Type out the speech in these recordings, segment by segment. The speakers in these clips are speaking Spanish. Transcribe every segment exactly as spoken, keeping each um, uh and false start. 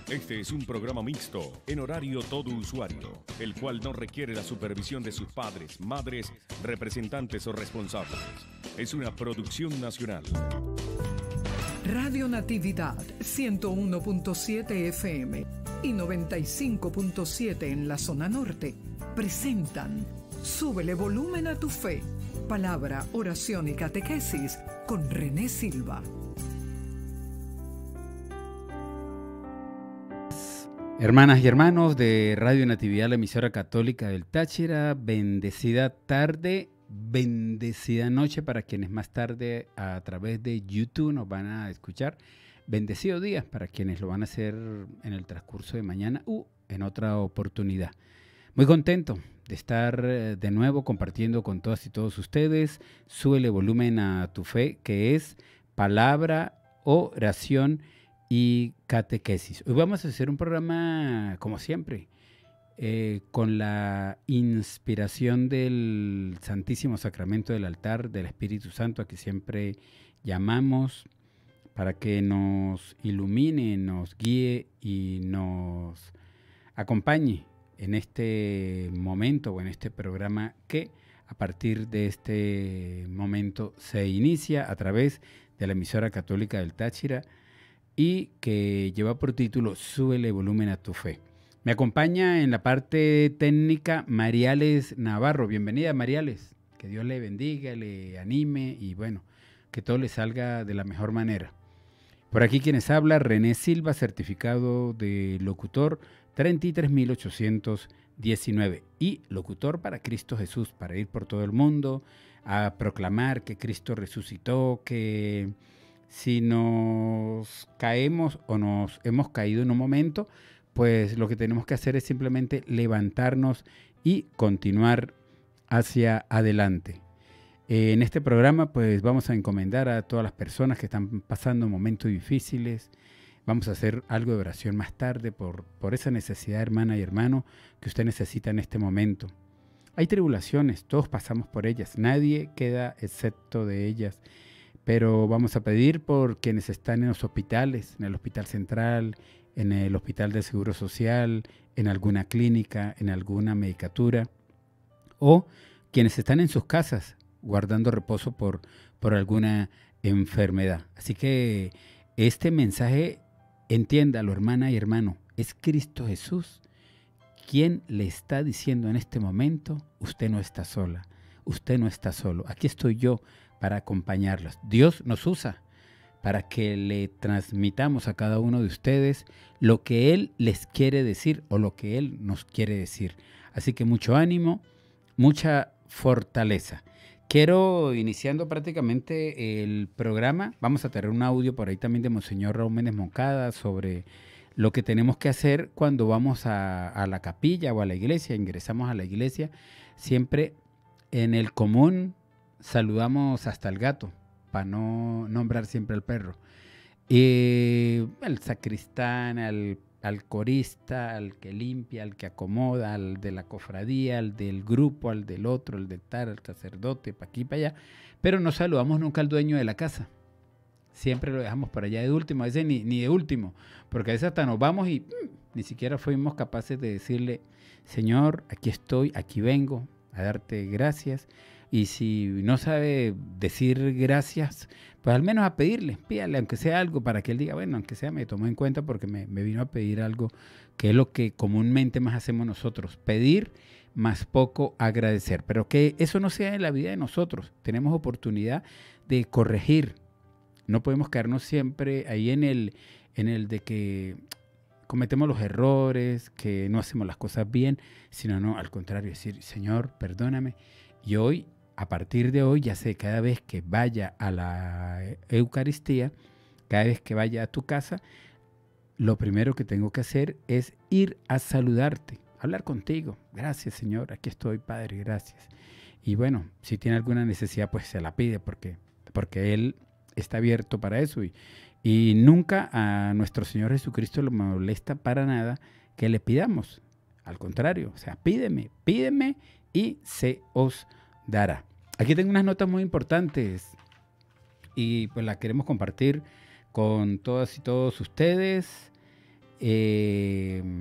Este es un programa mixto, en horario todo usuario, el cual no requiere la supervisión de sus padres, madres, representantes o responsables. Es una producción nacional. Radio Natividad ciento uno punto siete F M y noventa y cinco punto siete en la zona norte presentan Súbele volumen a tu fe, palabra, oración y catequesis con René Silva. Hermanas y hermanos de Radio Natividad, la emisora católica del Táchira, bendecida tarde, bendecida noche para quienes más tarde a través de YouTube nos van a escuchar, bendecido día para quienes lo van a hacer en el transcurso de mañana u en otra oportunidad. Muy contento de estar de nuevo compartiendo con todas y todos ustedes. Súbele volumen a tu fe, que es palabra, oración y catequesis. Hoy vamos a hacer un programa, como siempre, eh, con la inspiración del Santísimo Sacramento del altar del Espíritu Santo, a que siempre llamamos para que nos ilumine, nos guíe y nos acompañe en este momento o en este programa que a partir de este momento se inicia a través de la emisora católica del Táchira y que lleva por título Súbele volumen a tu fe. Me acompaña en la parte técnica Mariales Navarro. Bienvenida, Mariales. Que Dios le bendiga, le anime y bueno, que todo le salga de la mejor manera. Por aquí quienes habla, René Silva, certificado de locutor treinta y tres mil ochocientos diecinueve y locutor para Cristo Jesús, para ir por todo el mundo a proclamar que Cristo resucitó, que si nos caemos o nos hemos caído en un momento, pues lo que tenemos que hacer es simplemente levantarnos y continuar hacia adelante. Eh, en este programa pues vamos a encomendar a todas las personas que están pasando momentos difíciles. Vamos a hacer algo de oración más tarde por, por esa necesidad, hermana y hermano, que usted necesita en este momento. Hay tribulaciones, todos pasamos por ellas, nadie queda excepto de ellas. Pero vamos a pedir por quienes están en los hospitales, en el Hospital Central, en el Hospital de Seguro Social, en alguna clínica, en alguna medicatura, o quienes están en sus casas guardando reposo por, por alguna enfermedad. Así que este mensaje, entiéndalo, hermana y hermano, es Cristo Jesús quien le está diciendo en este momento, usted no está sola, usted no está solo, aquí estoy yo para acompañarlos. Dios nos usa para que le transmitamos a cada uno de ustedes lo que Él les quiere decir o lo que Él nos quiere decir. Así que mucho ánimo, mucha fortaleza. Quiero, iniciando prácticamente el programa, vamos a tener un audio por ahí también de Monseñor Raúl Méndez Moncada sobre lo que tenemos que hacer cuando vamos a, a la capilla o a la iglesia, ingresamos a la iglesia, siempre en el común saludamos hasta el gato, para no nombrar siempre al perro. Y al sacristán, al, al corista, al que limpia, al que acomoda, al de la cofradía, al del grupo, al del otro, al del tal, al sacerdote, para aquí, para allá. Pero no saludamos nunca al dueño de la casa. Siempre lo dejamos para allá de último, a veces ni, ni de último, porque a veces hasta nos vamos y mmm, ni siquiera fuimos capaces de decirle, Señor, aquí estoy, aquí vengo a darte gracias. Y si no sabe decir gracias, pues al menos a pedirle, pídale, aunque sea algo, para que él diga, bueno, aunque sea me tomó en cuenta porque me, me vino a pedir algo, que es lo que comúnmente más hacemos nosotros, pedir más poco agradecer. Pero que eso no sea en la vida de nosotros, tenemos oportunidad de corregir. No podemos quedarnos siempre ahí en el, en el de que cometemos los errores, que no hacemos las cosas bien, sino no, al contrario, decir, Señor, perdóname, y hoy, a partir de hoy, ya sé, cada vez que vaya a la Eucaristía, cada vez que vaya a tu casa, lo primero que tengo que hacer es ir a saludarte, hablar contigo. Gracias, Señor, aquí estoy, Padre, gracias. Y bueno, si tiene alguna necesidad, pues se la pide, porque, porque Él está abierto para eso. Y, y nunca a nuestro Señor Jesucristo le molesta para nada que le pidamos. Al contrario, o sea, pídeme, pídeme y se os dará. Aquí tengo unas notas muy importantes y pues las queremos compartir con todas y todos ustedes. eh,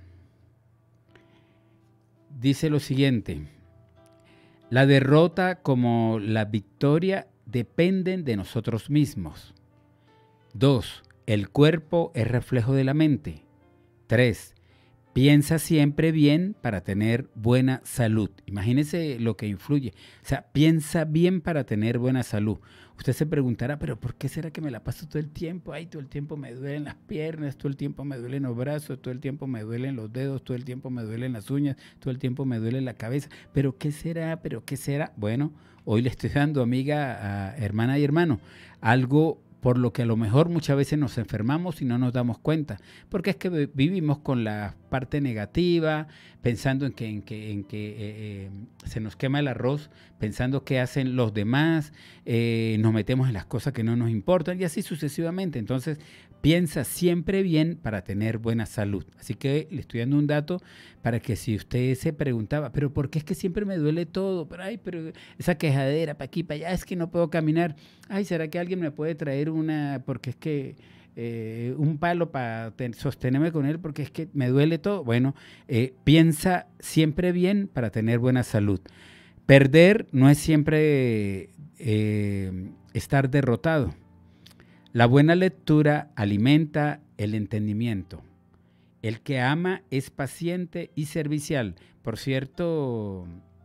dice lo siguiente: la derrota como la victoria dependen de nosotros mismos. Dos, el cuerpo es reflejo de la mente. Tres, piensa siempre bien para tener buena salud. Imagínese lo que influye. O sea, piensa bien para tener buena salud. Usted se preguntará, pero ¿por qué será que me la paso todo el tiempo? Ay, todo el tiempo me duelen las piernas, todo el tiempo me duelen los brazos, todo el tiempo me duelen los dedos, todo el tiempo me duelen las uñas, todo el tiempo me duele la cabeza. ¿Pero qué será? ¿Pero qué será? Bueno, hoy le estoy dando, amiga, a hermana y hermano, algo por lo que a lo mejor muchas veces nos enfermamos y no nos damos cuenta, porque es que vivimos con la parte negativa, pensando en que, en que, en que eh, eh, se nos quema el arroz, pensando qué hacen los demás, eh, nos metemos en las cosas que no nos importan y así sucesivamente. Entonces, piensa siempre bien para tener buena salud. Así que le estoy dando un dato para que si usted se preguntaba, pero ¿por qué es que siempre me duele todo? Pero, ay, pero esa quejadera para aquí, para allá, es que no puedo caminar. Ay, ¿será que alguien me puede traer una, porque es que eh, un palo para sostenerme con él, porque es que me duele todo? Bueno, eh, piensa siempre bien para tener buena salud. Perder no es siempre eh, estar derrotado. La buena lectura alimenta el entendimiento. El que ama es paciente y servicial. Por cierto,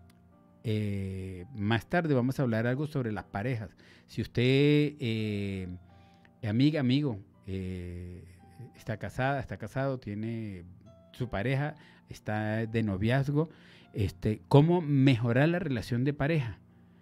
eh, más tarde vamos a hablar algo sobre las parejas. Si usted, eh, amiga, amigo, eh, está casada, está casado, tiene su pareja, está de noviazgo, este, ¿cómo mejorar la relación de pareja?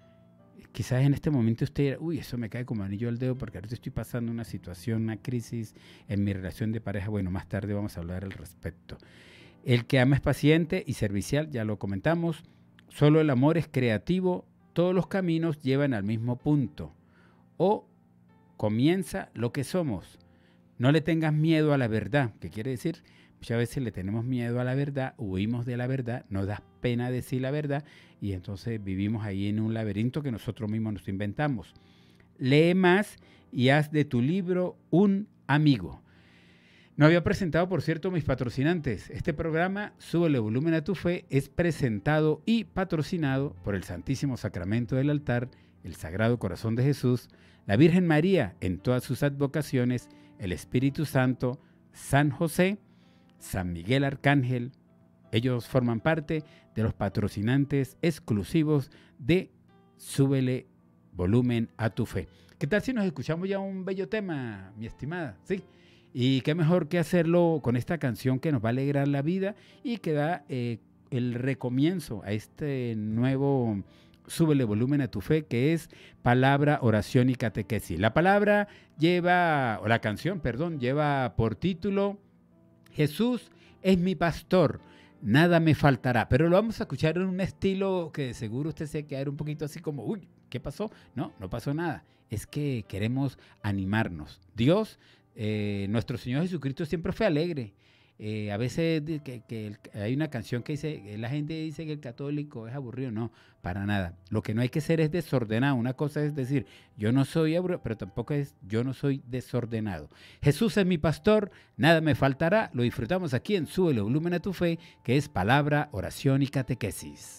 Quizás en este momento usted dirá, uy, eso me cae como anillo al dedo porque ahorita estoy pasando una situación, una crisis en mi relación de pareja. Bueno, más tarde vamos a hablar al respecto. El que ama es paciente y servicial, ya lo comentamos. Solo el amor es creativo, todos los caminos llevan al mismo punto. O comienza lo que somos. No le tengas miedo a la verdad. ¿Qué quiere decir? Muchas veces le tenemos miedo a la verdad, huimos de la verdad, nos da pena decir la verdad y entonces vivimos ahí en un laberinto que nosotros mismos nos inventamos. Lee más y haz de tu libro un amigo. No había presentado, por cierto, mis patrocinantes. Este programa, Súbele Volumen a tu Fe, es presentado y patrocinado por el Santísimo Sacramento del Altar, el Sagrado Corazón de Jesús, la Virgen María en todas sus advocaciones, el Espíritu Santo, San José, San Miguel Arcángel. Ellos forman parte de los patrocinantes exclusivos de Súbele Volumen a tu Fe. ¿Qué tal si nos escuchamos ya un bello tema, mi estimada? ¿Sí? Y qué mejor que hacerlo con esta canción que nos va a alegrar la vida y que da eh, el recomienzo a este nuevo Súbele Volumen a tu Fe, que es palabra, oración y catequesis. La palabra lleva, o la canción, perdón, lleva por título Jesús es mi pastor, nada me faltará. Pero lo vamos a escuchar en un estilo que de seguro usted se quedará un poquito así como, uy, ¿qué pasó? No, no pasó nada. Es que queremos animarnos. Dios, eh, nuestro Señor Jesucristo siempre fue alegre. Eh, a veces que, que el, hay una canción que dice, la gente dice que el católico es aburrido. No, para nada. Lo que no hay que ser es desordenado. Una cosa es decir, yo no soy aburrido, pero tampoco es yo no soy desordenado. Jesús es mi pastor, nada me faltará. Lo disfrutamos aquí en Súbele Volumen a tu Fe, que es palabra, oración y catequesis.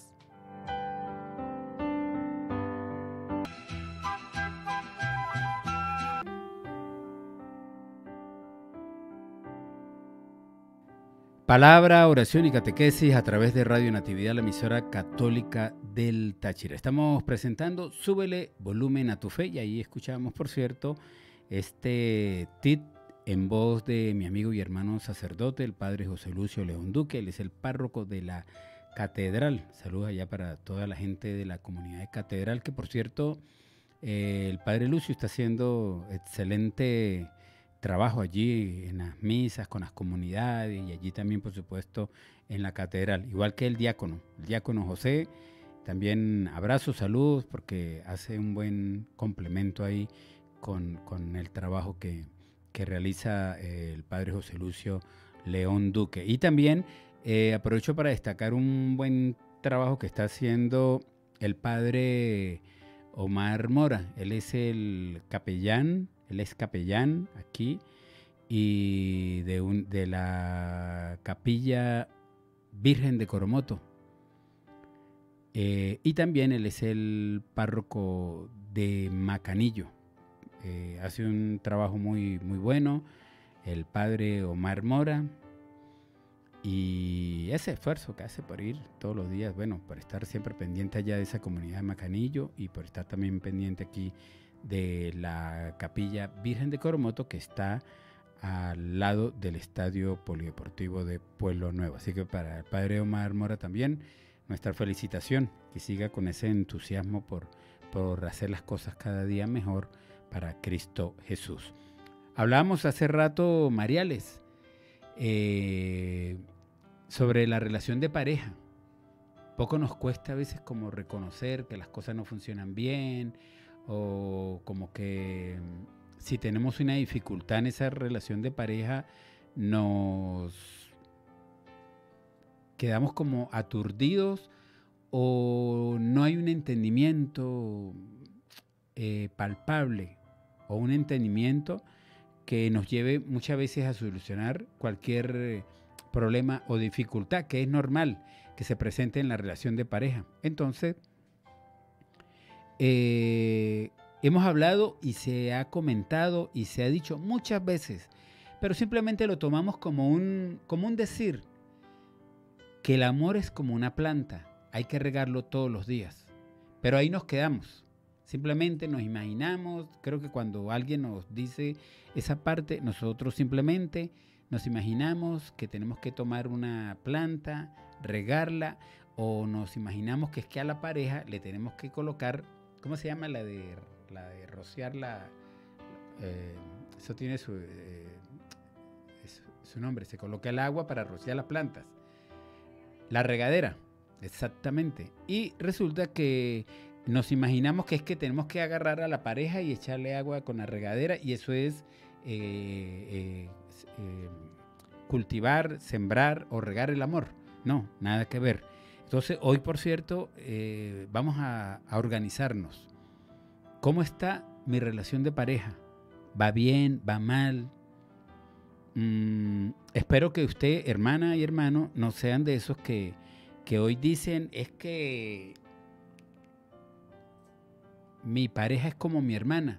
Palabra, oración y catequesis a través de Radio Natividad, la emisora católica del Táchira. Estamos presentando Súbele Volumen a tu Fe y ahí escuchamos, por cierto, este tit en voz de mi amigo y hermano sacerdote, el padre José Lucio León Duque. Él es el párroco de la catedral. Saludos allá para toda la gente de la comunidad de catedral, que por cierto, eh, el padre Lucio está haciendo excelente trabajo allí en las misas, con las comunidades y allí también, por supuesto, en la catedral. Igual que el diácono, el diácono José, también abrazos, saludos, porque hace un buen complemento ahí con, con el trabajo que, que realiza eh, el padre José Lucio León Duque. Y también eh, aprovecho para destacar un buen trabajo que está haciendo el padre Omar Mora. Él es el capellán, él es capellán aquí y de, un, de la Capilla Virgen de Coromoto. Eh, y también él es el párroco de Macanillo. Eh, hace un trabajo muy, muy bueno, el padre Omar Mora, y ese esfuerzo que hace por ir todos los días, bueno, por estar siempre pendiente allá de esa comunidad de Macanillo y por estar también pendiente aquí de la Capilla Virgen de Coromoto, que está al lado del Estadio Polideportivo de Pueblo Nuevo. Así que para el padre Omar Mora también nuestra felicitación, que siga con ese entusiasmo por, por hacer las cosas cada día mejor para Cristo Jesús. Hablábamos hace rato, Mariales, eh, sobre la relación de pareja. Poco nos cuesta a veces como reconocer que las cosas no funcionan bien, o como que si tenemos una dificultad en esa relación de pareja, nos quedamos como aturdidos o no hay un entendimiento eh, palpable o un entendimiento que nos lleve muchas veces a solucionar cualquier eh, problema o dificultad que es normal que se presente en la relación de pareja. Entonces, eh, hemos hablado y se ha comentado y se ha dicho muchas veces, pero simplemente lo tomamos como un, como un decir, que el amor es como una planta, hay que regarlo todos los días, pero ahí nos quedamos. Simplemente nos imaginamos, creo que cuando alguien nos dice esa parte, nosotros simplemente nos imaginamos que tenemos que tomar una planta, regarla, o nos imaginamos que es que a la pareja le tenemos que colocar, ¿cómo se llama? La de, la de rociar la... Eh, eso tiene su, eh, su, su nombre, se coloca el agua para rociar las plantas. La regadera, exactamente. Y resulta que nos imaginamos que es que tenemos que agarrar a la pareja y echarle agua con la regadera, y eso es eh, eh, eh, cultivar, sembrar o regar el amor. No, nada que ver. Entonces, hoy, por cierto, eh, vamos a, a organizarnos. ¿Cómo está mi relación de pareja? ¿Va bien? ¿Va mal? Mm, espero que usted, hermana y hermano, no sean de esos que, que hoy dicen es que mi pareja es como mi hermana,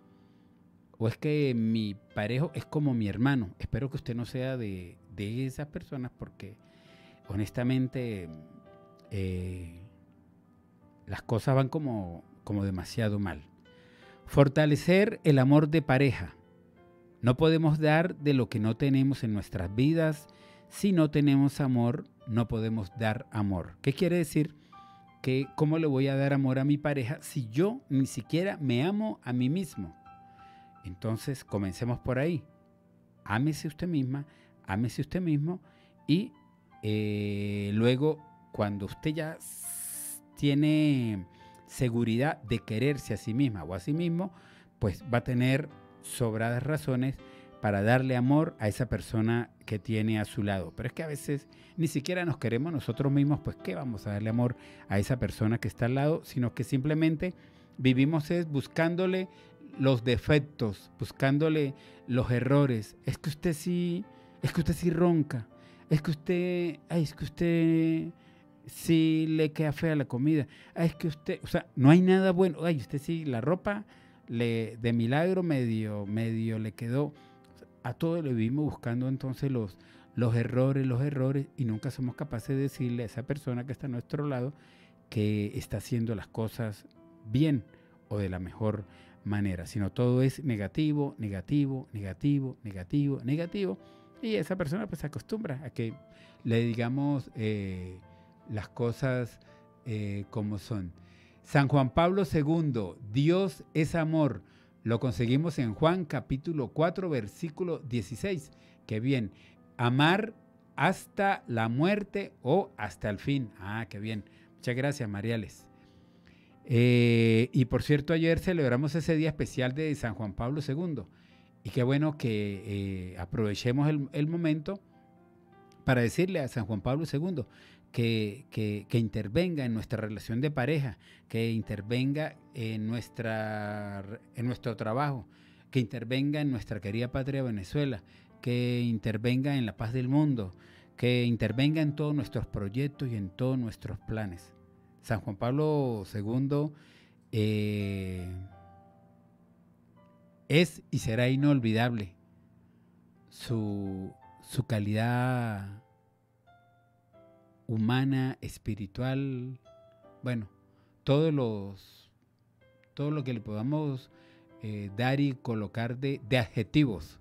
o es que mi pareja es como mi hermano. Espero que usted no sea de, de esas personas, porque honestamente eh, las cosas van como, como demasiado mal. Fortalecer el amor de pareja. No podemos dar de lo que no tenemos en nuestras vidas. Si no tenemos amor, no podemos dar amor. ¿Qué quiere decir? Que ¿cómo le voy a dar amor a mi pareja si yo ni siquiera me amo a mí mismo? Entonces, comencemos por ahí. Ámese usted misma, ámese usted mismo, y eh, luego, cuando usted ya tiene seguridad de quererse a sí misma o a sí mismo, pues va a tener sobradas razones para darle amor a esa persona que tiene a su lado. Pero es que a veces ni siquiera nos queremos nosotros mismos, pues ¿qué vamos a darle amor a esa persona que está al lado? Sino que simplemente vivimos es buscándole los defectos, buscándole los errores. Es que usted sí, es que usted sí ronca, es que usted, ay, es que usted sí le queda fea la comida, ay, es que usted, o sea, no hay nada bueno, ay, usted sí, la ropa le, de milagro medio, medio le quedó. A todo le vivimos buscando entonces los, los errores, los errores, y nunca somos capaces de decirle a esa persona que está a nuestro lado que está haciendo las cosas bien o de la mejor manera, sino todo es negativo, negativo, negativo, negativo, negativo, y esa persona pues se acostumbra a que le digamos eh, las cosas eh, como son. San Juan Pablo segundo, Dios es amor. Lo conseguimos en Juan capítulo cuatro, versículo dieciséis. Qué bien. Amar hasta la muerte o hasta el fin. Ah, qué bien. Muchas gracias, Mariales. Eh, y por cierto, ayer celebramos ese día especial de San Juan Pablo segundo. Y qué bueno que eh, aprovechemos el, el momento para decirle a San Juan Pablo segundo que, que, que intervenga en nuestra relación de pareja, que intervenga en, nuestra, en nuestro trabajo, que intervenga en nuestra querida patria Venezuela, que intervenga en la paz del mundo, que intervenga en todos nuestros proyectos y en todos nuestros planes. San Juan Pablo segundo eh, es y será inolvidable su, su calidad humana, espiritual, bueno, todos los, todo lo que le podamos eh, dar y colocar de, de adjetivos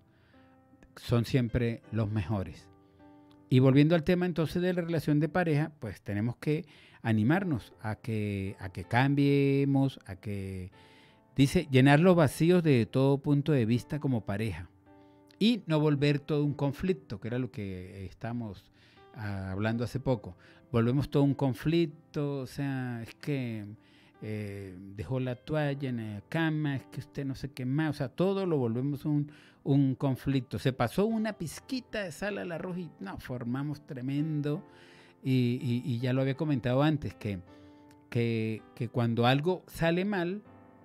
son siempre los mejores. Y volviendo al tema entonces de la relación de pareja, pues tenemos que animarnos a que, a que cambiemos, a que, dice, llenar los vacíos de todo punto de vista como pareja y no volver todo un conflicto, que era lo que estamos ah, hablando hace poco. Volvemos todo un conflicto, o sea, es que eh, dejó la toalla en la cama, es que usted no sé qué más, o sea, todo lo volvemos un, un conflicto. Se pasó una pizquita de sal al arroz y no, formamos tremendo. Y, y, y ya lo había comentado antes, que, que, que cuando algo sale mal,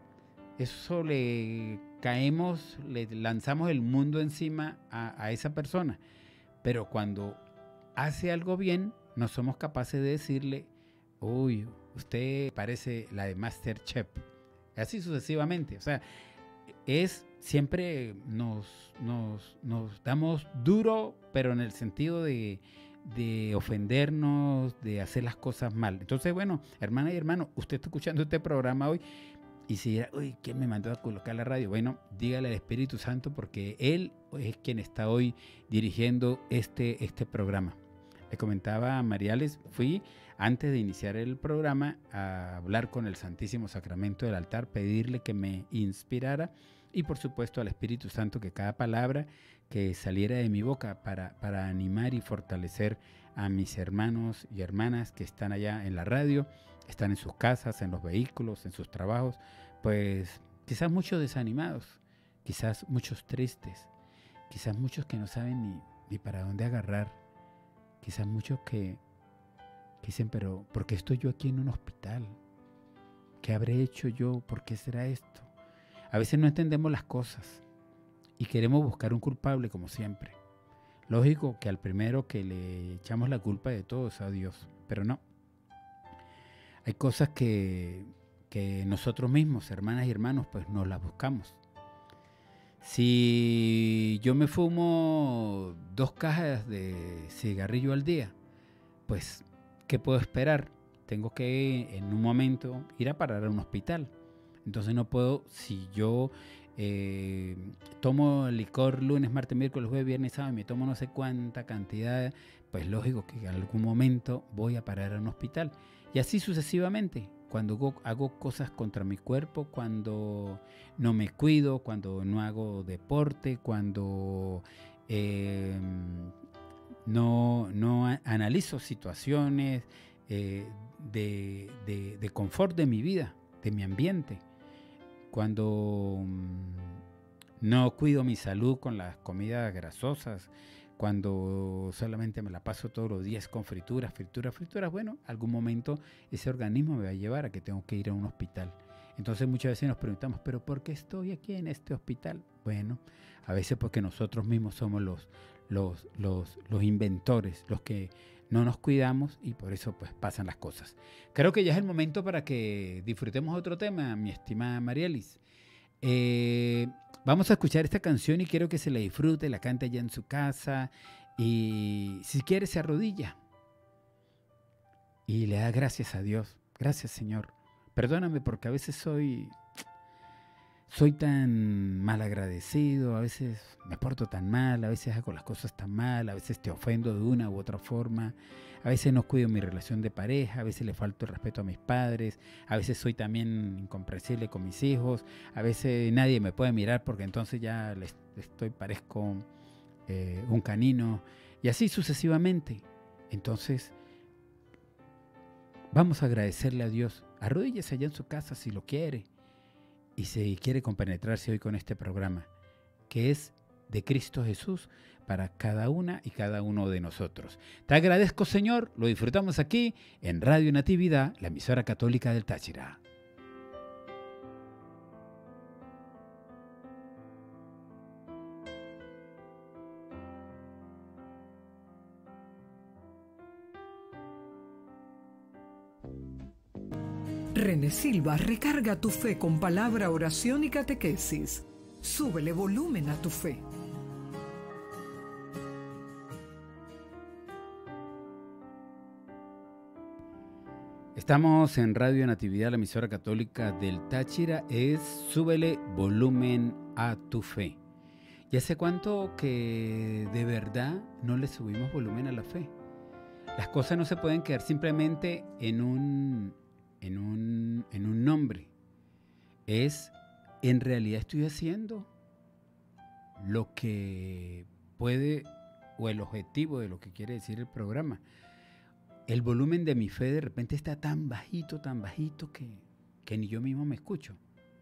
eso le caemos, le lanzamos el mundo encima a, a esa persona. Pero cuando hace algo bien, no somos capaces de decirle, uy, usted parece la de MasterChef. Así sucesivamente. O sea, es siempre nos, nos, nos damos duro, pero en el sentido de, de ofendernos, de hacer las cosas mal. Entonces, bueno, hermana y hermano, usted está escuchando este programa hoy y si dirá, uy, ¿quién me mandó a colocar la radio? Bueno, dígale al Espíritu Santo porque Él es quien está hoy dirigiendo este, este programa. Le comentaba a Mariales, fui antes de iniciar el programa a hablar con el Santísimo Sacramento del altar, pedirle que me inspirara y por supuesto al Espíritu Santo que cada palabra que saliera de mi boca para, para animar y fortalecer a mis hermanos y hermanas que están allá en la radio, están en sus casas, en los vehículos, en sus trabajos, pues quizás muchos desanimados, quizás muchos tristes, quizás muchos que no saben ni, ni para dónde agarrar, quizás muchos que, que dicen, pero ¿por qué estoy yo aquí en un hospital? ¿Qué habré hecho yo? ¿Por qué será esto? A veces no entendemos las cosas y queremos buscar un culpable como siempre. Lógico que al primero que le echamos la culpa de todo es a Dios, pero no. Hay cosas que, que nosotros mismos, hermanas y hermanos, pues nos las buscamos. Si yo me fumo dos cajas de cigarrillo al día, pues, ¿qué puedo esperar? Tengo que en un momento ir a parar a un hospital. Entonces no puedo, si yo eh, tomo licor lunes, martes, miércoles, jueves, viernes, sábado y me tomo no sé cuánta cantidad, pues lógico que en algún momento voy a parar a un hospital. Y así sucesivamente, cuando hago, hago cosas contra mi cuerpo, cuando no me cuido, cuando no hago deporte, cuando eh, no, no analizo situaciones eh, de, de, de confort de mi vida, de mi ambiente, cuando no cuido mi salud con las comidas grasosas, cuando solamente me la paso todos los días con frituras, frituras, frituras, bueno, algún momento ese organismo me va a llevar a que tengo que ir a un hospital. Entonces muchas veces nos preguntamos, ¿pero por qué estoy aquí en este hospital? Bueno, a veces porque nosotros mismos somos los, los, los, los inventores, los que no nos cuidamos y por eso pues pasan las cosas. Creo que ya es el momento para que disfrutemos otro tema, mi estimada Marielis. Eh, vamos a escuchar esta canción y quiero que se la disfrute, la cante allá en su casa y si quiere se arrodilla y le da gracias a Dios. Gracias, Señor. Perdóname porque a veces soy... Soy tan mal agradecido, a veces me porto tan mal, a veces hago las cosas tan mal, a veces te ofendo de una u otra forma, a veces no cuido mi relación de pareja, a veces le falto el respeto a mis padres, a veces soy también incomprensible con mis hijos, a veces nadie me puede mirar porque entonces ya les estoy, parezco eh, un canino, y así sucesivamente. Entonces, vamos a agradecerle a Dios, arrodíllese allá en su casa si lo quiere, y si quiere compenetrarse hoy con este programa, que es de Cristo Jesús para cada una y cada uno de nosotros. Te agradezco, Señor, lo disfrutamos aquí en Radio Natividad, la emisora católica del Táchira. René Silva recarga tu fe con palabra, oración y catequesis. Súbele volumen a tu fe. Estamos en Radio Natividad, la emisora católica del Táchira. Es Súbele volumen a tu fe. ¿Y hace cuánto que de verdad no le subimos volumen a la fe? Las cosas no se pueden quedar simplemente en un, en un, en un nombre. Es, en realidad estoy haciendo lo que puede, o el objetivo de lo que quiere decir el programa. El volumen de mi fe de repente está tan bajito, tan bajito que, que ni yo mismo me escucho.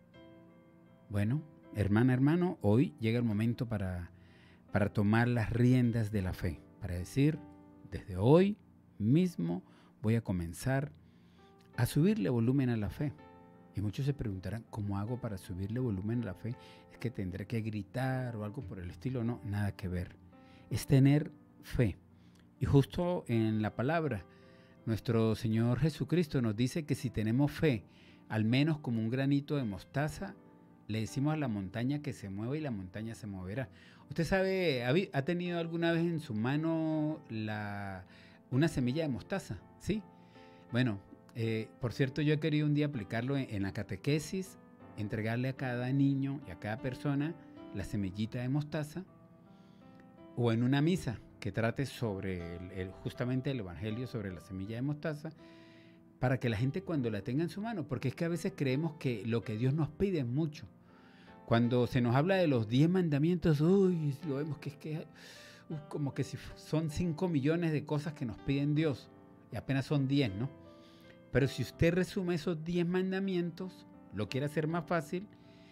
Bueno, hermana, hermano, hoy llega el momento para, para tomar las riendas de la fe, para decir, desde hoy mismo voy a comenzar a subirle volumen a la fe. Y muchos se preguntarán, ¿cómo hago para subirle volumen a la fe? ¿Es que tendré que gritar o algo por el estilo? No, nada que ver. Es tener fe. Y justo en la palabra, nuestro Señor Jesucristo nos dice que si tenemos fe, al menos como un granito de mostaza, le decimos a la montaña que se mueva y la montaña se moverá. ¿Usted sabe, ha tenido alguna vez en su mano la, una semilla de mostaza? ¿Sí? Bueno, eh, por cierto, yo he querido un día aplicarlo en, en la catequesis, entregarle a cada niño y a cada persona la semillita de mostaza, o en una misa que trate sobre el, el, justamente el Evangelio, sobre la semilla de mostaza, para que la gente cuando la tenga en su mano, porque es que a veces creemos que lo que Dios nos pide es mucho. Cuando se nos habla de los diez mandamientos, uy, lo vemos que es que uh, como que si son cinco millones de cosas que nos piden Dios, y apenas son diez, ¿no? Pero si usted resume esos diez mandamientos, lo quiere hacer más fácil,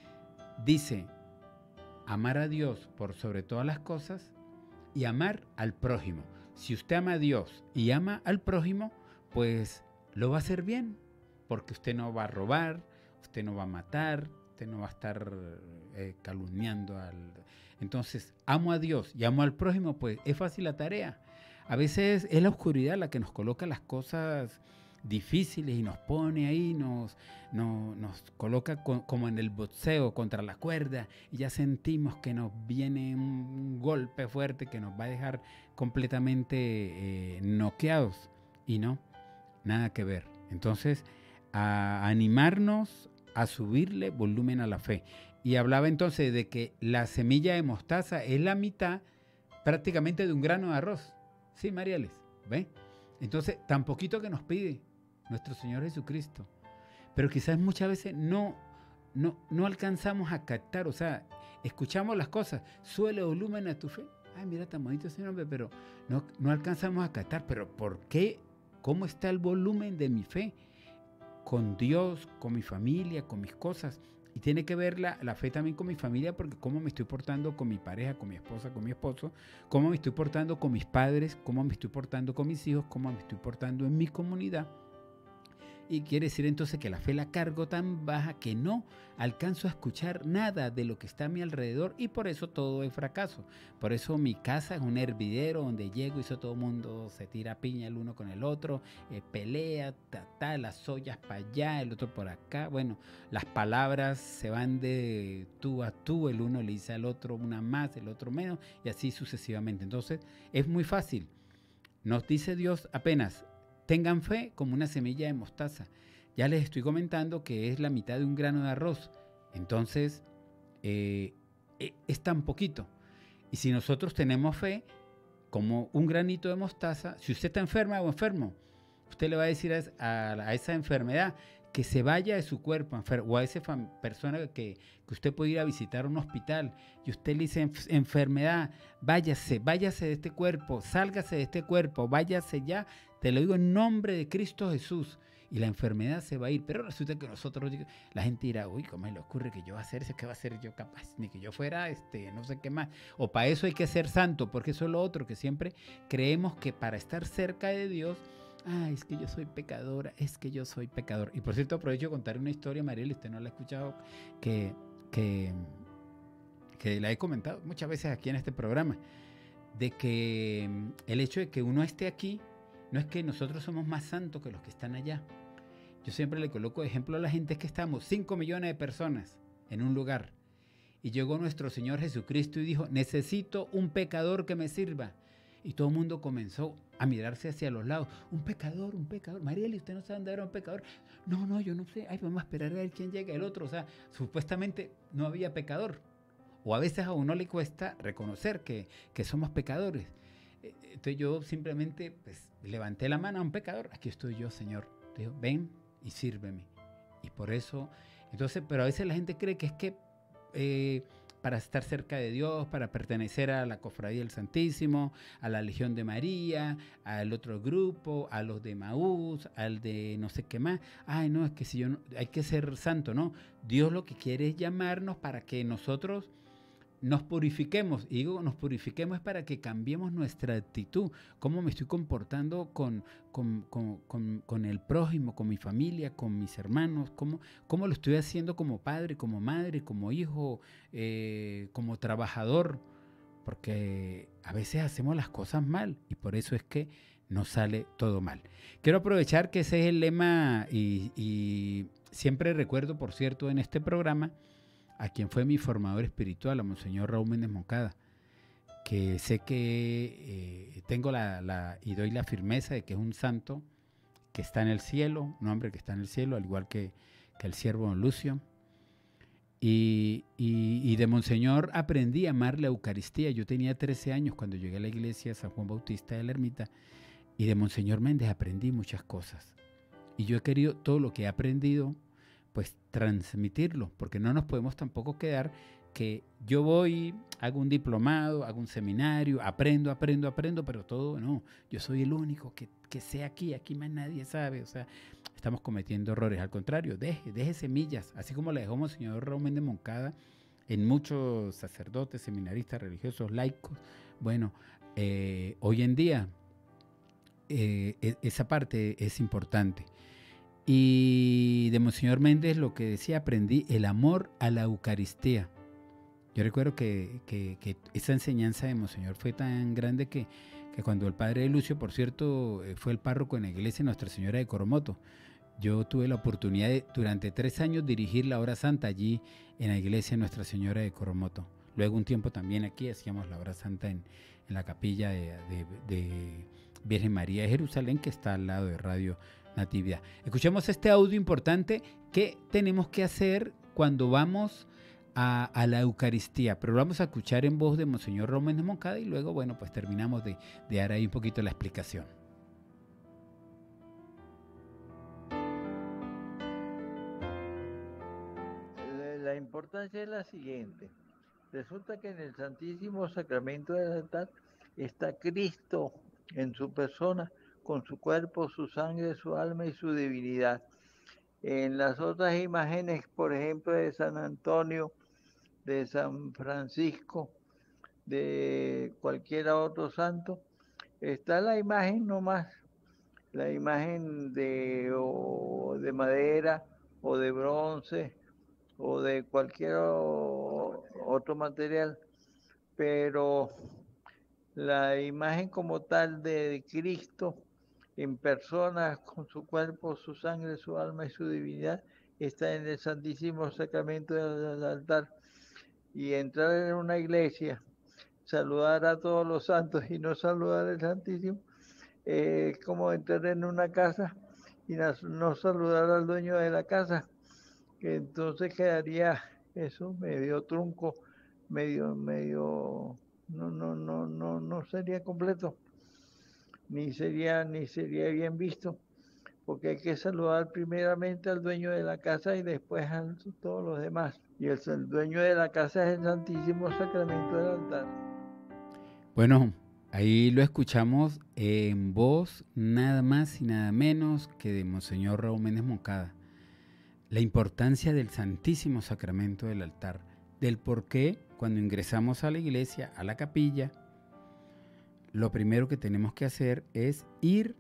dice, amar a Dios por sobre todas las cosas, y amar al prójimo. Si usted ama a Dios y ama al prójimo, pues lo va a hacer bien, porque usted no va a robar, usted no va a matar, usted no va a estar eh, calumniando al... Entonces, amo a Dios y amo al prójimo, pues es fácil la tarea. A veces es la oscuridad la que nos coloca las cosas difíciles y nos pone ahí, nos, nos, nos coloca con, como en el boxeo contra la cuerda, y ya sentimos que nos viene un golpe fuerte que nos va a dejar completamente eh, noqueados, y no, nada que ver. Entonces, a animarnos a subirle volumen a la fe. Y hablaba entonces de que la semilla de mostaza es la mitad prácticamente de un grano de arroz. Sí, Mariales, ¿ve? Entonces, tan poquito que nos pide nuestro Señor Jesucristo, pero quizás muchas veces no, no, no alcanzamos a captar, o sea, escuchamos las cosas, suele volumen a tu fe, ay, mira tan bonito ese nombre, pero no, no alcanzamos a captar, pero ¿por qué? ¿Cómo está el volumen de mi fe? Con Dios, con mi familia, con mis cosas. Y tiene que ver la, la fe también con mi familia, porque cómo me estoy portando con mi pareja, con mi esposa, con mi esposo, cómo me estoy portando con mis padres, cómo me estoy portando con mis hijos, cómo me estoy portando en mi comunidad. Y quiere decir entonces que la fe la cargo tan baja que no alcanzo a escuchar nada de lo que está a mi alrededor, y por eso todo es fracaso. Por eso mi casa es un hervidero donde llego y eso todo el mundo se tira piña el uno con el otro, eh, pelea, ta, ta, las ollas para allá, el otro por acá. Bueno, las palabras se van de tú a tú, el uno le dice al otro una más, el otro menos, y así sucesivamente. Entonces es muy fácil. Nos dice Dios apenas, tengan fe como una semilla de mostaza. Ya les estoy comentando que es la mitad de un grano de arroz. Entonces, eh, es tan poquito. Y si nosotros tenemos fe como un granito de mostaza, si usted está enferma o enfermo, usted le va a decir a, a, a esa enfermedad que se vaya de su cuerpo, o a esa persona que, que usted puede ir a visitar a un hospital, y usted le dice, enfermedad, váyase, váyase de este cuerpo, sálgase de este cuerpo, váyase ya, te lo digo en nombre de Cristo Jesús, y la enfermedad se va a ir. Pero resulta que nosotros, la gente dirá, uy, ¿cómo le ocurre que yo va a hacer eso? ¿Qué va a ser yo capaz? Ni que yo fuera, este, no sé qué más. O para eso hay que ser santo, porque eso es lo otro, que siempre creemos que para estar cerca de Dios, ah, es que yo soy pecadora, es que yo soy pecador. Y por cierto, aprovecho de contar una historia, Mariel, usted no la ha escuchado, que, que, que la he comentado muchas veces aquí en este programa, de que el hecho de que uno esté aquí, no es que nosotros somos más santos que los que están allá. Yo siempre le coloco de ejemplo a la gente que estamos cinco millones de personas en un lugar. Y llegó nuestro Señor Jesucristo y dijo, necesito un pecador que me sirva. Y todo el mundo comenzó a mirarse hacia los lados. Un pecador, un pecador. Marieli, ¿usted no sabe dónde era un pecador? No, no, yo no sé. Ay, vamos a esperar a ver quién llega. El otro, o sea, supuestamente no había pecador. O a veces a uno le cuesta reconocer que, que somos pecadores. Entonces yo simplemente pues, levanté la mano a un pecador. Aquí estoy yo, Señor. Dijo, ven y sírveme. Y por eso, entonces, pero a veces la gente cree que es que eh, para estar cerca de Dios, para pertenecer a la Cofradía del Santísimo, a la Legión de María, al otro grupo, a los de Maús, al de no sé qué más. Ay, no, es que si yo no, hay que ser santo, ¿no? Dios lo que quiere es llamarnos para que nosotros nos purifiquemos. Y digo, nos purifiquemos es para que cambiemos nuestra actitud. Cómo me estoy comportando con, con, con, con, con el prójimo, con mi familia, con mis hermanos. Cómo, cómo lo estoy haciendo como padre, como madre, como hijo, eh, como trabajador. Porque a veces hacemos las cosas mal y por eso es que nos sale todo mal. Quiero aprovechar que ese es el lema y, y siempre recuerdo, por cierto, en este programa, a quien fue mi formador espiritual, a Monseñor Raúl Méndez Moncada, que sé que eh, tengo la, la, y doy la firmeza de que es un santo que está en el cielo, un hombre que está en el cielo, al igual que, que el siervo don Lucio. Y, y, y de Monseñor aprendí a amar la Eucaristía. Yo tenía trece años cuando llegué a la iglesia de San Juan Bautista de la Ermita, y de Monseñor Méndez aprendí muchas cosas. Y yo he querido todo lo que he aprendido, pues transmitirlo, porque no nos podemos tampoco quedar que yo voy, hago un diplomado, hago un seminario, aprendo, aprendo, aprendo, pero todo, no, yo soy el único que, que sé aquí, aquí más nadie sabe, o sea, estamos cometiendo errores. Al contrario, deje, deje semillas, así como le dejó Monseñor Raúl Méndez Moncada en muchos sacerdotes, seminaristas, religiosos, laicos. Bueno, eh, hoy en día eh, esa parte es importante. Y de Monseñor Méndez lo que decía, aprendí el amor a la Eucaristía. Yo recuerdo que, que, que esa enseñanza de Monseñor fue tan grande que, que cuando el padre Lucio, por cierto, fue el párroco en la iglesia de Nuestra Señora de Coromoto, yo tuve la oportunidad de durante tres años dirigir la hora santa allí en la iglesia de Nuestra Señora de Coromoto. Luego un tiempo también aquí hacíamos la hora santa en, en la capilla de, de, de Virgen María de Jerusalén, que está al lado de Radio Natividad. Escuchemos este audio importante que tenemos que hacer cuando vamos a, a la Eucaristía, pero lo vamos a escuchar en voz de Monseñor Raúl Méndez Moncada y luego, bueno, pues terminamos de, de dar ahí un poquito la explicación. La importancia es la siguiente. Resulta que en el Santísimo Sacramento del altar está Cristo en su persona, con su cuerpo, su sangre, su alma y su divinidad. En las otras imágenes, por ejemplo, de San Antonio, de San Francisco, de cualquier otro santo, está la imagen nomás, la imagen de, o de madera o de bronce o de cualquier otro material, pero la imagen como tal de Cristo en persona, con su cuerpo, su sangre, su alma y su divinidad, está en el Santísimo Sacramento del altar. Y entrar en una iglesia, saludar a todos los santos y no saludar al Santísimo, eh, es como entrar en una casa y no saludar al dueño de la casa, que entonces quedaría eso medio trunco, medio, medio, no, no, no, no, no sería completo. Ni sería, ni sería bien visto, porque hay que saludar primeramente al dueño de la casa y después a todos los demás. Y el, el dueño de la casa es el Santísimo Sacramento del altar. Bueno, ahí lo escuchamos en voz nada más y nada menos que de Monseñor Raúl Méndez Moncada. La importancia del Santísimo Sacramento del altar, del por qué cuando ingresamos a la iglesia, a la capilla, lo primero que tenemos que hacer es ir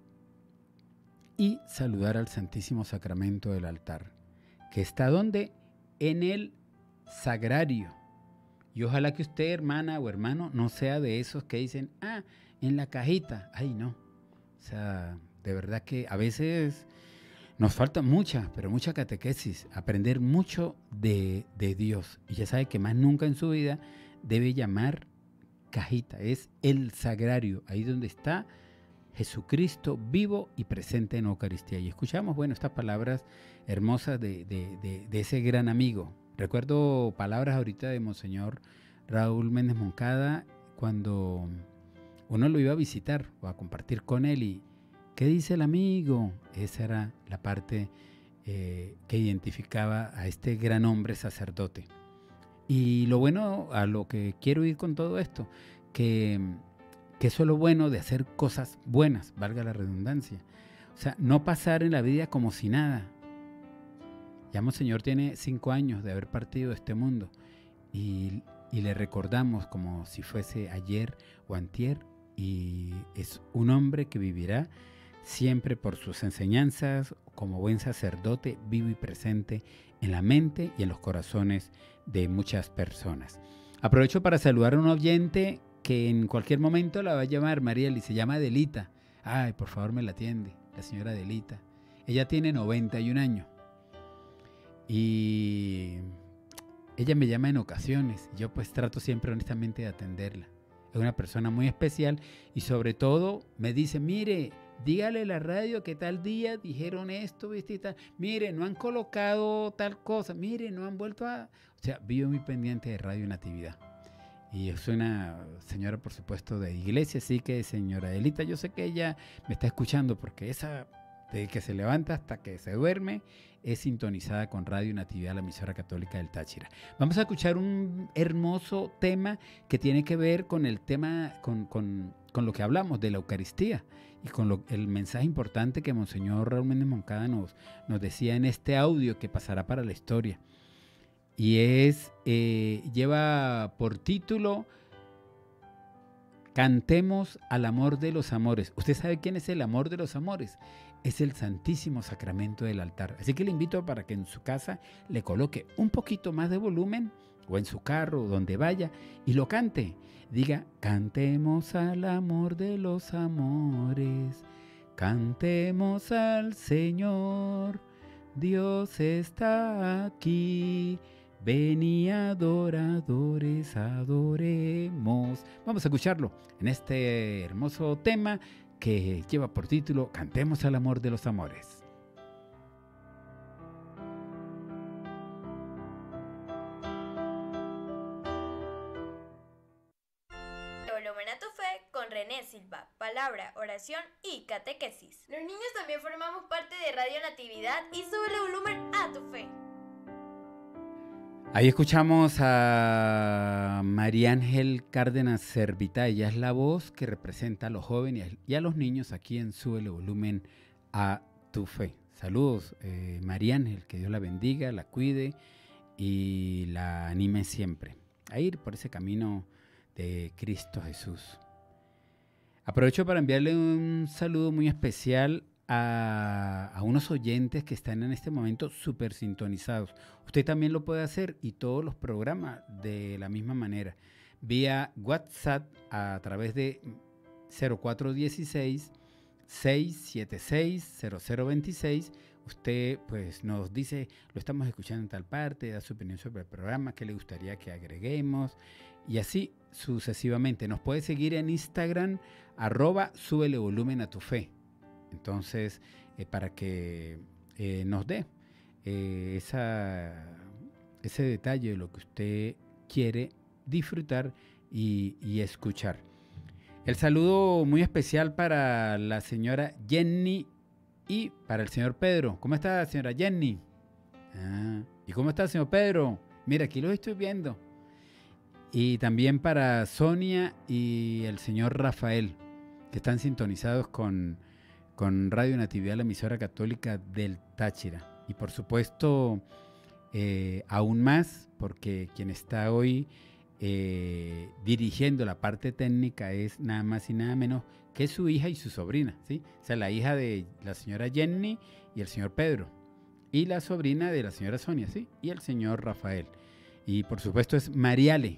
y saludar al Santísimo Sacramento del altar, que está ¿dónde? En el sagrario. Y ojalá que usted, hermana o hermano, no sea de esos que dicen, ah, en la cajita. Ay, no. O sea, de verdad que a veces Nos falta mucha, pero mucha catequesis, aprender mucho de, de Dios. Y ya sabe que más nunca en su vida debe llamar cajita, es el sagrario, ahí donde está Jesucristo vivo y presente en Eucaristía. Y escuchamos, bueno, estas palabras hermosas de, de, de, de ese gran amigo. Recuerdo palabras ahorita de Monseñor Raúl Méndez Moncada cuando uno lo iba a visitar o a compartir con él y ¿qué dice el amigo? Esa era la parte eh, que identificaba a este gran hombre sacerdote. Y lo bueno, a lo que quiero ir con todo esto, que, que eso es lo bueno de hacer cosas buenas, valga la redundancia. O sea, no pasar en la vida como si nada. Ya Monseñor tiene cinco años de haber partido de este mundo y, y le recordamos como si fuese ayer o antier, y es un hombre que vivirá siempre por sus enseñanzas, como buen sacerdote vivo y presente en la mente y en los corazones de muchas personas. Aprovecho para saludar a un oyente que en cualquier momento la va a llamar Mariel y se llama Adelita. Ay, por favor me la atiende, la señora Adelita. Ella tiene noventa y un años y ella me llama en ocasiones. Yo pues trato siempre honestamente de atenderla. Es una persona muy especial y sobre todo me dice, mire, dígale a la radio que tal día dijeron esto, ¿viste? Y tal. Mire, no han colocado tal cosa. Mire, no han vuelto a... O sea, vivo muy pendiente de Radio Natividad. Y es una señora, por supuesto, de iglesia. Así que, señora Adelita, yo sé que ella me está escuchando porque esa, desde que se levanta hasta que se duerme, es sintonizada con Radio Natividad, la emisora católica del Táchira. Vamos a escuchar un hermoso tema que tiene que ver con el tema, con, con, con lo que hablamos de la Eucaristía y con lo, el mensaje importante que Monseñor Raúl Méndez Moncada nos, nos decía en este audio que pasará para la historia. Y es, eh, lleva por título Cantemos al amor de los amores. ¿Usted sabe quién es el amor de los amores? Es el Santísimo Sacramento del altar. Así que le invito para que en su casa le coloque un poquito más de volumen o en su carro, donde vaya, y lo cante. Diga, cantemos al amor de los amores, cantemos al Señor, Dios está aquí, ven y adoradores, adoremos. Vamos a escucharlo en este hermoso tema que lleva por título Cantemos al amor de los amores. Volumen a tu fe con René Silva, palabra, oración y catequesis. Los niños también formamos parte de Radio Natividad y súbele volumen a tu fe. Ahí escuchamos a María Ángel Cárdenas Servita. Ella es la voz que representa a los jóvenes y a los niños aquí en Súbele Volumen a tu fe. Saludos, eh, María Ángel, que Dios la bendiga, la cuide y la anime siempre a ir por ese camino de Cristo Jesús. Aprovecho para enviarle un saludo muy especial A, a unos oyentes que están en este momento súper sintonizados. Usted también lo puede hacer y todos los programas de la misma manera. Vía WhatsApp a través de cero cuatro uno seis, seis siete seis, cero cero dos seis. Usted pues nos dice, lo estamos escuchando en tal parte, da su opinión sobre el programa, qué le gustaría que agreguemos y así sucesivamente. Nos puede seguir en Instagram, arroba súbele volumen a tu fe. Entonces, eh, para que eh, nos dé eh, esa, ese detalle de lo que usted quiere disfrutar y, y escuchar. El saludo muy especial para la señora Jenny y para el señor Pedro. ¿Cómo está, señora Jenny? Ah, ¿y cómo está, señor Pedro? Mira, aquí los estoy viendo. Y también para Sonia y el señor Rafael, que están sintonizados con... con Radio Natividad, la emisora católica del Táchira. Y por supuesto, eh, aún más, porque quien está hoy eh, dirigiendo la parte técnica es nada más y nada menos que su hija y su sobrina, ¿sí? O sea, la hija de la señora Jenny y el señor Pedro, y la sobrina de la señora Sonia, ¿sí? Y el señor Rafael. Y por supuesto es Mariale.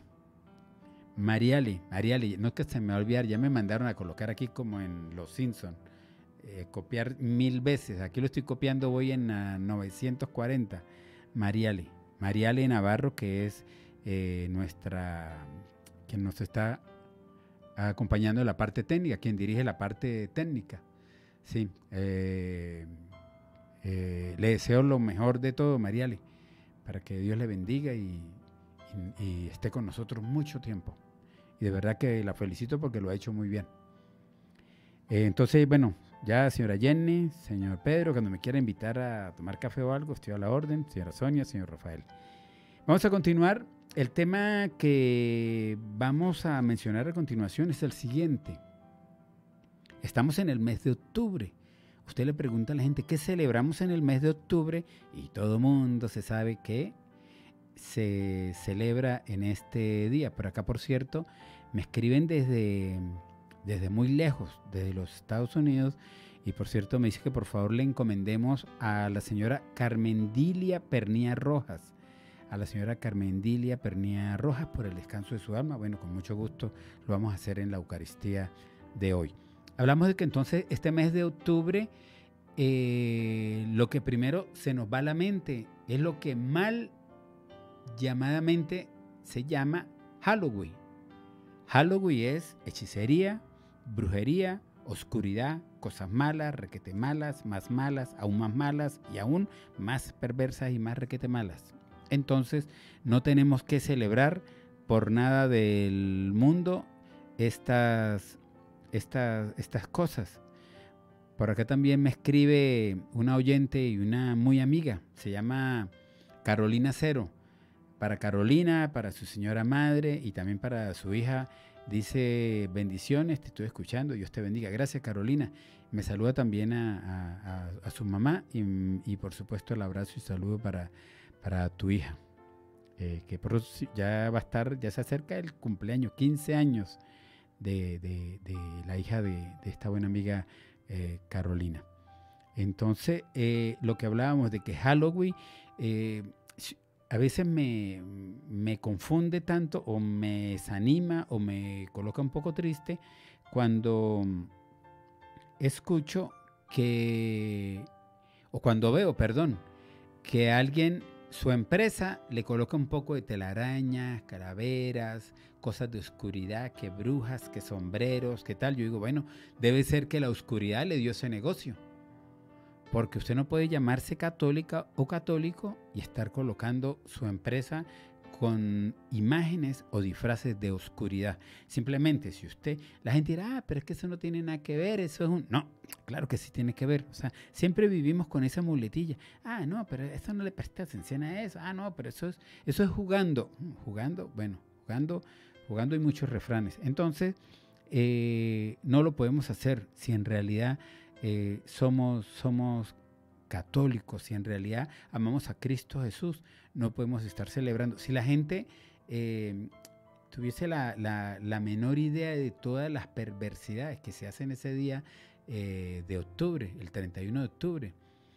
Mariale, Mariale, no es que se me va a olvidar, ya me mandaron a colocar aquí como en Los Simpsons. eh, copiar mil veces. Aquí lo estoy copiando, voy en uh, novecientos cuarenta. Mariale, Mariale Navarro, que es eh, nuestra, quien nos está acompañando en la parte técnica, quien dirige la parte técnica. Sí, eh, eh, le deseo lo mejor de todo, Mariale, para que Dios le bendiga y, y, y esté con nosotros mucho tiempo. Y de verdad que la felicito porque lo ha hecho muy bien. Eh, entonces, bueno, ya señora Jenny, señor Pedro, cuando me quiera invitar a tomar café o algo, estoy a la orden, señora Sonia, señor Rafael. Vamos a continuar. El tema que vamos a mencionar a continuación es el siguiente. Estamos en el mes de octubre. Usted le pregunta a la gente qué celebramos en el mes de octubre y todo el mundo se sabe que se celebra en este día. Por acá, por cierto, me escriben desde, desde muy lejos, desde los Estados Unidos, y por cierto me dice que por favor le encomendemos a la señora Carmendilia Pernía Rojas, a la señora Carmendilia Pernía Rojas por el descanso de su alma. Bueno, con mucho gusto lo vamos a hacer en la Eucaristía de hoy. Hablamos de que entonces este mes de octubre, eh, lo que primero se nos va a la mente es lo que mal llamadamente se llama Halloween. Halloween es hechicería, brujería, oscuridad, cosas malas, requete malas, más malas, aún más malas y aún más perversas y más requete malas. Entonces no tenemos que celebrar por nada del mundo estas, estas, estas cosas. Por acá también me escribe una oyente y una muy amiga, se llama Carolina Cero. Para Carolina, para su señora madre y también para su hija, dice bendiciones, te estoy escuchando, Dios te bendiga. Gracias, Carolina. Me saluda también a, a, a, a su mamá y, y por supuesto el abrazo y saludo para, para tu hija, eh, que por, ya va a estar, ya se acerca el cumpleaños, quince años de, de, de la hija de, de esta buena amiga eh, Carolina. Entonces, eh, lo que hablábamos de que Halloween... Eh, a veces me, me confunde tanto o me desanima o me coloca un poco triste cuando escucho que, o cuando veo, perdón, que alguien, su empresa le coloca un poco de telarañas, calaveras, cosas de oscuridad, que brujas, que sombreros, que tal. Yo digo, bueno, debe ser que la oscuridad le dio ese negocio. Porque usted no puede llamarse católica o católico y estar colocando su empresa con imágenes o disfraces de oscuridad. Simplemente si usted, la gente dirá, ah, pero es que eso no tiene nada que ver, eso es un... No, claro que sí tiene que ver. O sea, siempre vivimos con esa muletilla. Ah, no, pero eso no le presta atención a eso. Ah, no, pero eso es, eso es jugando. Jugando, bueno, jugando, jugando hay muchos refranes. Entonces, eh, no lo podemos hacer si en realidad... Eh, somos, somos católicos, si en realidad amamos a Cristo Jesús, no podemos estar celebrando. Si la gente eh, tuviese la, la, la menor idea de todas las perversidades que se hacen ese día eh, de octubre, el treinta y uno de octubre,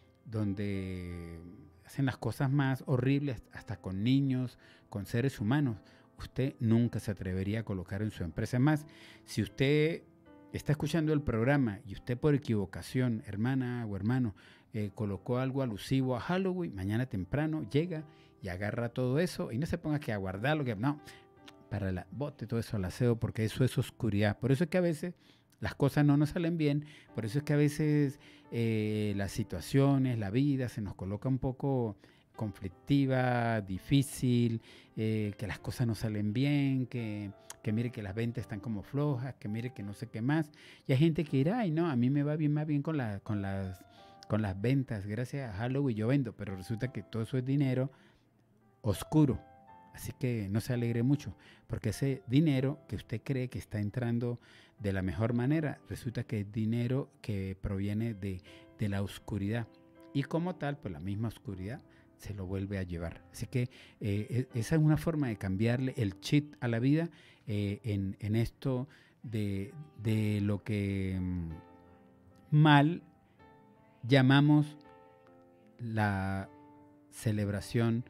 donde hacen las cosas más horribles, hasta con niños, con seres humanos, usted nunca se atrevería a colocar en su empresa. Más, si usted está escuchando el programa y usted por equivocación, hermana o hermano, eh, colocó algo alusivo a Halloween, mañana temprano llega y agarra todo eso y no se ponga que a guardarlo, que no, para la bote todo eso al aseo, porque eso es oscuridad. Por eso es que a veces las cosas no nos salen bien, por eso es que a veces eh, las situaciones, la vida se nos coloca un poco conflictiva, difícil, eh, que las cosas no salen bien, que, que mire que las ventas están como flojas, que mire que no sé qué más. Y hay gente que dirá, ay no, a mí me va bien más bien con, la, con, las, con las ventas, gracias a Halloween yo vendo, pero resulta que todo eso es dinero oscuro. Así que no se alegre mucho, porque ese dinero que usted cree que está entrando de la mejor manera, resulta que es dinero que proviene de, de la oscuridad. Y como tal, pues la misma oscuridad se lo vuelve a llevar. Así que eh, esa es una forma de cambiarle el chip a la vida eh, en, en esto de, de lo que mm, mal llamamos la celebración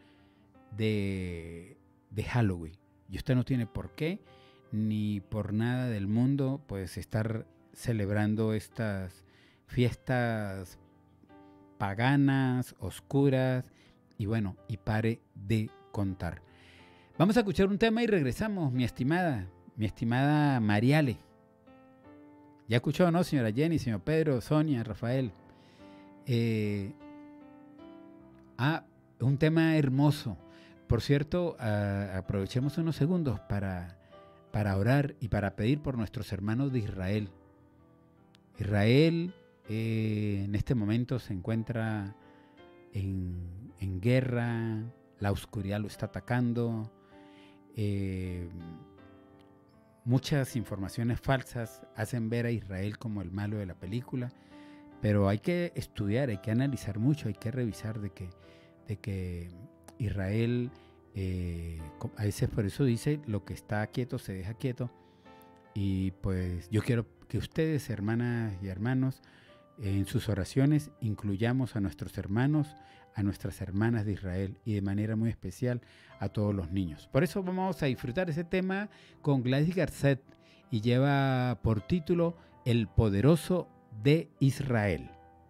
de, de Halloween. Y usted no tiene por qué, ni por nada del mundo, pues estar celebrando estas fiestas paganas, oscuras, y bueno, y pare de contar. Vamos a escuchar un tema y regresamos, mi estimada, mi estimada Mariale. ¿Ya escuchó, no, señora Jenny, señor Pedro, Sonia, Rafael? Eh, ah, un tema hermoso. Por cierto, a, aprovechemos unos segundos para, para orar y para pedir por nuestros hermanos de Israel. Israel eh, en este momento se encuentra en, en guerra, la oscuridad lo está atacando, eh, muchas informaciones falsas hacen ver a Israel como el malo de la película, pero hay que estudiar, hay que analizar mucho, hay que revisar de que, de que Israel, eh, a veces por eso dice, lo que está quieto se deja quieto, y pues yo quiero que ustedes, hermanas y hermanos, en sus oraciones incluyamos a nuestros hermanos, a nuestras hermanas de Israel y de manera muy especial a todos los niños. Por eso vamos a disfrutar ese tema con Gladys Garcet y lleva por título El Poderoso de Israel.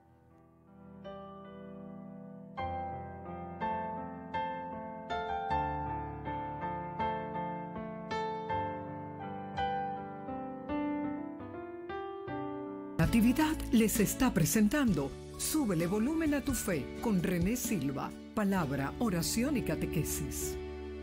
Natividad les está presentando Súbele volumen a tu fe con René Silva. Palabra, oración y catequesis.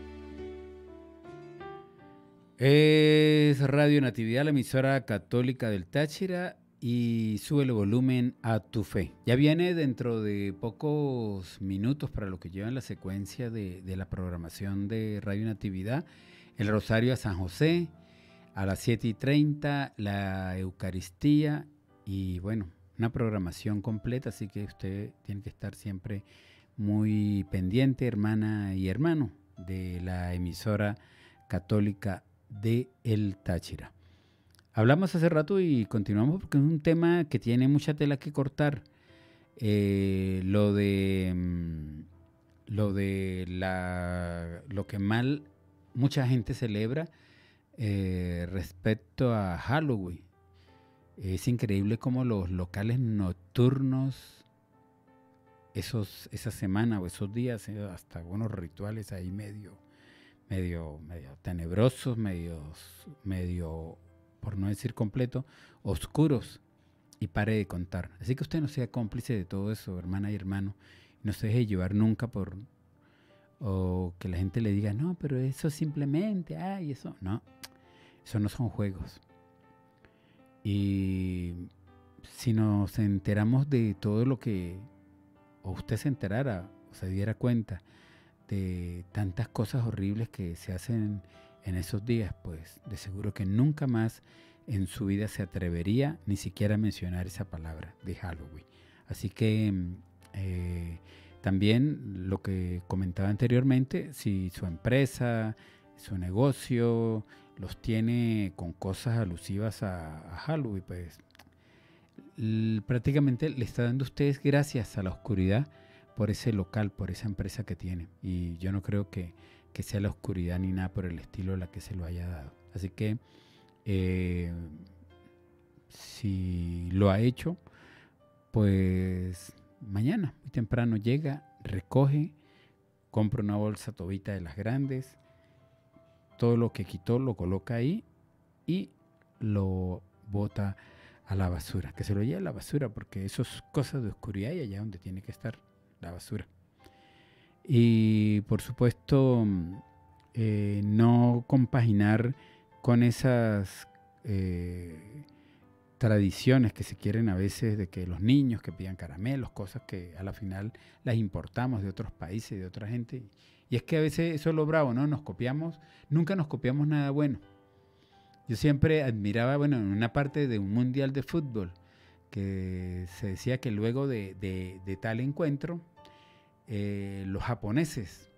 Es Radio Natividad, la emisora católica del Táchira, y súbele volumen a tu fe. Ya viene dentro de pocos minutos, para lo que lleva en la secuencia de, de la programación de Radio Natividad, el Rosario a San José, a las siete y treinta, la Eucaristía, y bueno, una programación completa, así que usted tiene que estar siempre muy pendiente, hermana y hermano, de la emisora católica de El Táchira. Hablamos hace rato y continuamos porque es un tema que tiene mucha tela que cortar. Eh, lo de mm, lo de la lo que mal mucha gente celebra eh, respecto a Halloween. Es increíble cómo los locales nocturnos, esos, esa semana o esos días, hasta unos rituales ahí medio, medio, medio tenebrosos, medio, medio, por no decir completo, oscuros, y pare de contar. Así que usted no sea cómplice de todo eso, hermana y hermano, y no se deje llevar nunca por, o que la gente le diga, no, pero eso simplemente, ay, eso, no, eso no son juegos. Y si nos enteramos de todo lo que, o usted se enterara, o se diera cuenta de tantas cosas horribles que se hacen en esos días, pues de seguro que nunca más en su vida se atrevería ni siquiera a mencionar esa palabra de Halloween. Así que eh, también lo que comentaba anteriormente, si su empresa, su negocio los tiene con cosas alusivas a, a Halloween, pues l- prácticamente le está dando a ustedes gracias a la oscuridad por ese local, por esa empresa que tiene. Y yo no creo que, que sea la oscuridad ni nada por el estilo la que se lo haya dado. Así que eh, si lo ha hecho, pues mañana, muy temprano llega, recoge, compra una bolsa tobita de las grandes, todo lo que quitó lo coloca ahí y lo bota a la basura, que se lo lleve a la basura, porque eso es cosas de oscuridad y allá donde tiene que estar la basura. Y por supuesto eh, no compaginar con esas eh, tradiciones que se quieren a veces de que los niños que pidan caramelos, cosas que a la final las importamos de otros países, de otra gente. Y es que a veces eso es lo bravo, ¿no? Nos copiamos, nunca nos copiamos nada bueno. Yo siempre admiraba, bueno, en una parte de un mundial de fútbol, que se decía que luego de, de, de tal encuentro, eh, los japoneses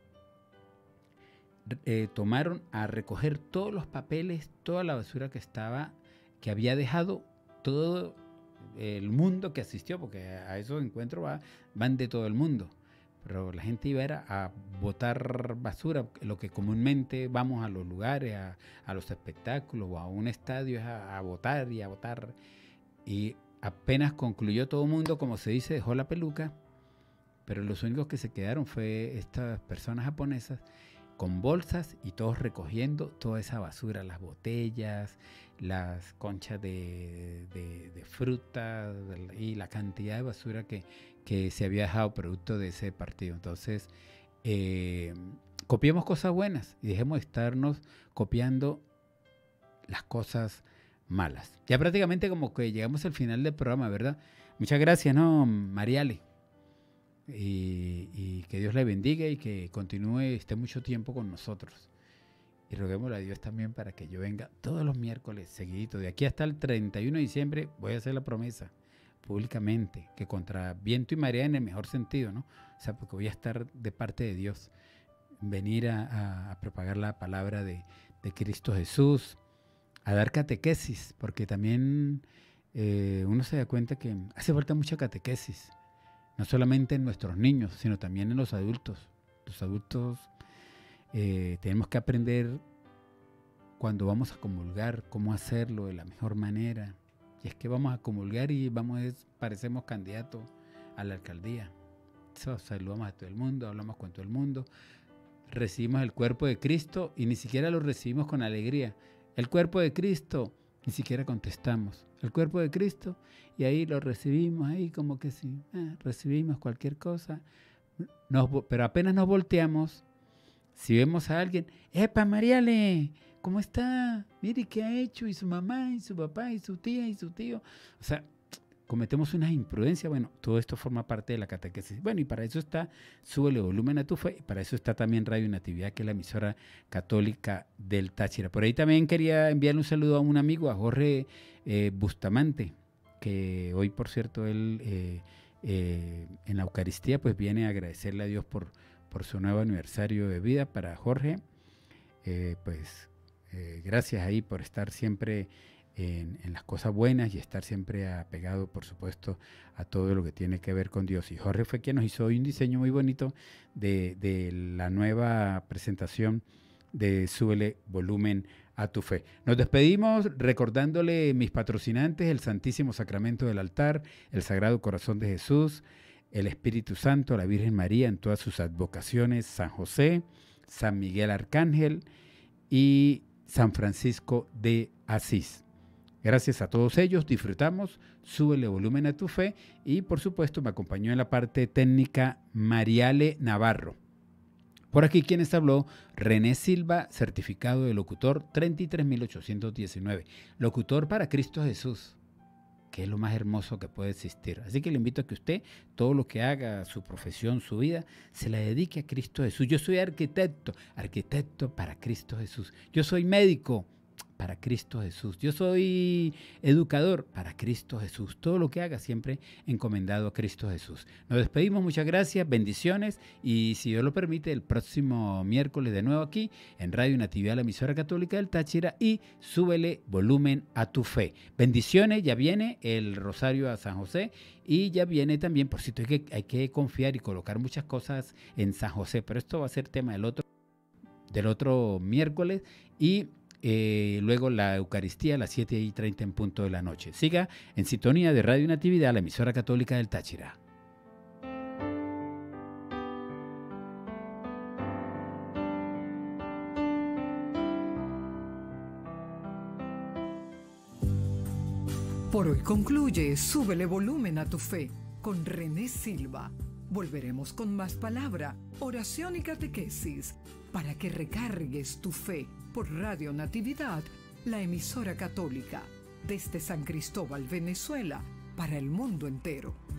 eh, tomaron a recoger todos los papeles, toda la basura que estaba, que había dejado todo el mundo que asistió, porque a esos encuentros va, van de todo el mundo. Pero la gente iba era a botar basura, lo que comúnmente vamos a los lugares, a, a los espectáculos o a un estadio es a, a botar y a botar. Y apenas concluyó todo el mundo, como se dice, dejó la peluca, pero los únicos que se quedaron fue estas personas japonesas con bolsas y todos recogiendo toda esa basura, las botellas, las conchas de, de, de fruta y la cantidad de basura que, que se había dejado producto de ese partido. Entonces, eh, copiemos cosas buenas y dejemos de estarnos copiando las cosas malas. Ya prácticamente como que llegamos al final del programa, ¿verdad? Muchas gracias, ¿no, Mariale? Y, y que Dios le bendiga y que continúe, esté mucho tiempo con nosotros. Y roguémosle a Dios también para que yo venga todos los miércoles seguidito. De aquí hasta el treinta y uno de diciembre voy a hacer la promesa públicamente que contra viento y marea, en el mejor sentido, ¿no? O sea, porque voy a estar de parte de Dios, venir a, a, a propagar la palabra de, de Cristo Jesús, a dar catequesis, porque también eh, uno se da cuenta que hace falta mucha catequesis. No solamente en nuestros niños, sino también en los adultos. Los adultos eh, tenemos que aprender cuando vamos a comulgar, cómo hacerlo de la mejor manera. Y es que vamos a comulgar y vamos, es, parecemos candidatos a la alcaldía. So, saludamos a todo el mundo, hablamos con todo el mundo, recibimos el cuerpo de Cristo y ni siquiera lo recibimos con alegría. El cuerpo de Cristo, ni siquiera contestamos. El cuerpo de Cristo, y ahí lo recibimos, ahí como que sí, eh, recibimos cualquier cosa, nos, pero apenas nos volteamos, si vemos a alguien, ¡epa, Mariale! ¿Cómo está? Mire qué ha hecho, y su mamá, y su papá, y su tía, y su tío. O sea, cometemos una imprudencia. Bueno, todo esto forma parte de la catequesis. Bueno, y para eso está Súbele Volumen a tu Fe, y para eso está también Radio Natividad, que es la emisora católica del Táchira. Por ahí también quería enviarle un saludo a un amigo, a Jorge eh, Bustamante, que hoy, por cierto, él eh, eh, en la Eucaristía, pues viene a agradecerle a Dios por, por su nuevo aniversario de vida. Para Jorge, eh, pues eh, gracias ahí por estar siempre En, en las cosas buenas y estar siempre apegado, por supuesto, a todo lo que tiene que ver con Dios. Y Jorge fue quien nos hizo hoy un diseño muy bonito de, de la nueva presentación de Súbele Volumen a tu Fe. Nos despedimos recordándole mis patrocinantes, el Santísimo Sacramento del Altar, el Sagrado Corazón de Jesús, el Espíritu Santo, la Virgen María en todas sus advocaciones, San José, San Miguel Arcángel y San Francisco de Asís. Gracias a todos ellos, disfrutamos, Súbele Volumen a tu Fe, y por supuesto me acompañó en la parte técnica Mariale Navarro. Por aquí quienes habló, René Silva, certificado de locutor treinta y tres mil ochocientos diecinueve, locutor para Cristo Jesús, que es lo más hermoso que puede existir. Así que le invito a que usted, todo lo que haga, su profesión, su vida, se la dedique a Cristo Jesús. Yo soy arquitecto, arquitecto para Cristo Jesús. Yo soy médico, para Cristo Jesús. Yo soy educador para Cristo Jesús. Todo lo que haga siempre encomendado a Cristo Jesús. Nos despedimos, muchas gracias, bendiciones, y si Dios lo permite, el próximo miércoles de nuevo aquí en Radio Natividad, la emisora católica del Táchira, y Súbele Volumen a tu Fe. Bendiciones, ya viene el Rosario a San José y ya viene también, por cierto, hay que, hay que confiar y colocar muchas cosas en San José, pero esto va a ser tema del otro, del otro miércoles, y Eh, luego la Eucaristía a las siete y treinta en punto de la noche. Siga en sintonía de Radio Natividad, la emisora católica del Táchira. Por hoy concluye Súbele Volumen a tu Fe con René Silva. Volveremos con más palabra, oración y catequesis para que recargues tu fe por Radio Natividad, la emisora católica, desde San Cristóbal, Venezuela, para el mundo entero.